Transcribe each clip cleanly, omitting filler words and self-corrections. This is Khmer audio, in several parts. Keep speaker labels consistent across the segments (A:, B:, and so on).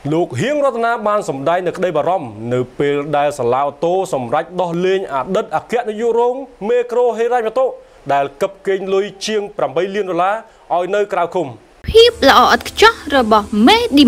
A: Lục hiến Rotana ban sầm đai được đây bà rom nửa pê đai sả lao tô sầm rách đo lên đất kẹt nơi rong micro hay ra tô đai cập kênh lôi chiêng $8 ở nơi cào khum.
B: Hiệp là ở chỗ rồi bỏ mê đi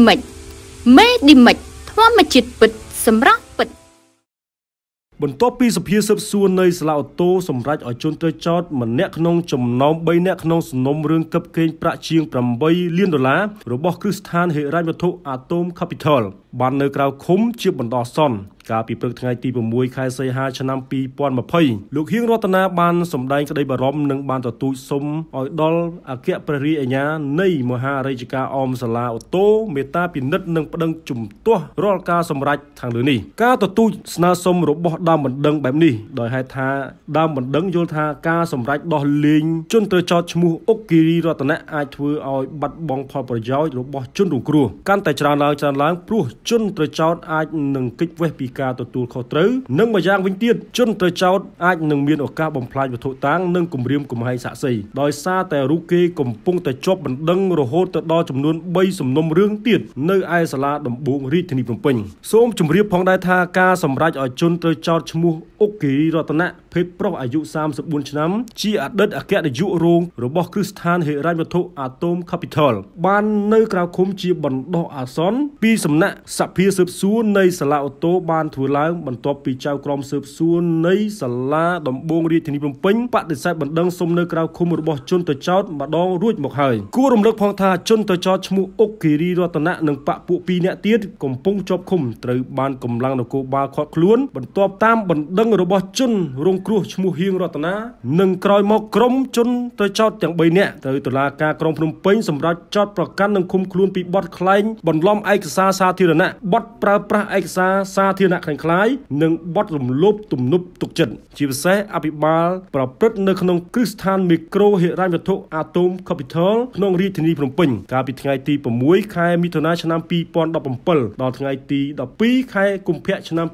B: mệt thoa mà chít bịch sầm rắc bịch.
A: បន្ទាប់ពីសភាស៊ើបសួរនៃសាលាអូតូសម្រាប់ឲ្យជនត្រូវចោទម្នាក់ក្នុងចំណោម3នាក់ក្នុងសំណុំរឿងកឹបកេងប្រាក់ជាង$8 លានរបស់គ្រឹះស្ថានហិរញ្ញវត្ថុ Atom Capital បាននៅក្រៅឃុំជាបណ្ដោះអាសន្នកាលពីព្រឹកថ្ងៃទី6 ខែសីហាឆ្នាំ2020លោកហៀងរតនាបានសម្ដែងក្តីបារម្ភនិងបានទទូចសុំឲ្យដល់អគ្គព្រះរាជអាជ្ញានៃមហារាជការអមសាលាអូតូមេត្តាពិនិត្យនិងប្តឹងជំទាស់រាល់ការសម្រេចខាងលើនេះការទទូចស្នើសុំរបស់ដើមបណ្ដឹងបែបនេះដោយហេតុថាដើមបណ្ដឹងយល់ថាការសម្រេចដោះលែងជនត្រូវចោទឈ្មោះអុកគិរីរតនៈអាចធ្វើឲ្យបាត់បង់ផលប្រយោជន៍របស់ជនរងគ្រោះកាន់តែច្រើនឡើងព្រោះជនត្រូវចោទអាចនឹងគេចវេះពីការទទួលខុសត្រូវនិងម្យ៉ាងវិញទៀតជនត្រូវចោទអាចនឹងមានឱកាសបំផ្លាញវត្ថុតាងនិងគំរាមកំហែងសាក្សីដោយសារតែរូបគេកំពុងតែជាប់បណ្ដឹងរហូតទៅដល់ចំនួន3សំណុំរឿងទៀតនៅឯសាលាដំបងរាជធានីភ្នំពេញសូមជម្រាបផងដែរថាការសម្រេចឲ្យជនត្រូវចោទឈ្មោះអុកគិរីរតនៈភេទប្រុសអាយុ34ឆ្នាំជាអតីតអគ្គនាយករងរបស់គ្រឹះស្ថានហិរញ្ញវត្ថុ Atom Capital បាននៅក្រៅឃុំជាបណ្ដោះអាសន្នពីសំណាក់សភាស៊ើបសួរនៃសាលាអូតូបានធ្វើឡើងបន្ទាប់ពីចៅក្រមស៊ើបសួរនៃសាលាដំបងរាជធានីភ្នំពេញបដិសេធបណ្ដឹងសុំនៅក្រៅឃុំរបស់ជនទៅចោតម្ដងរួចមកហើយគួររំលឹកផងថាជនទៅចោតឈ្មោះអុកគិរីរតនៈនិងបកពួក2នាក់ទៀតកំពុងជាប់ឃុំត្រូវបានកម្លាំងនគរបាលឃាត់ខ្លួនបន្ទាប់តាមបណ្ដឹងរបស់ជនរងគ្រោះឈ្មោះហៀងរតនានិងក្រោយមកក្រុមជនទៅចោតទាំង3នាក់ទៅតុលាការក្រុងភ្នំពេញសម្រាប់ចោតប្រកាន់និងឃុំខ្លួនពីបទក្លែងបន្លំឯកសារសាធារណៈបទប្រើប្រាស់ឯកសារសាធារណៈคล้ายៗនិងបទរំលោភទំនប់ទុកចិត្តជាពិសេសអភិបាលប្រព្រឹត្តនៅក្នុងគ្រឹះស្ថានមីក្រូហិរញ្ញវត្ថុ Atom Capital ក្នុងរាជធានីភ្នំពេញកាលពីថ្ងៃទី6ខែមិថុនាឆ្នាំ2017ដល់ថ្ងៃទី12ខែកុម្ភៈឆ្នាំ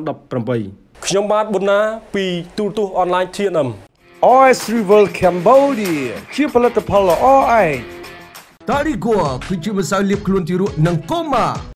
A: 2018ខ្ញុំបាទប៊ុនណាពីទូរទស្សន៍អនឡាញ TNM
C: OS Rival Cambodia ជាផលិតផលល្អឯកតារីហ្គួគឺជាម្សៅលាបខ្លួនទារកនិងកូម៉ា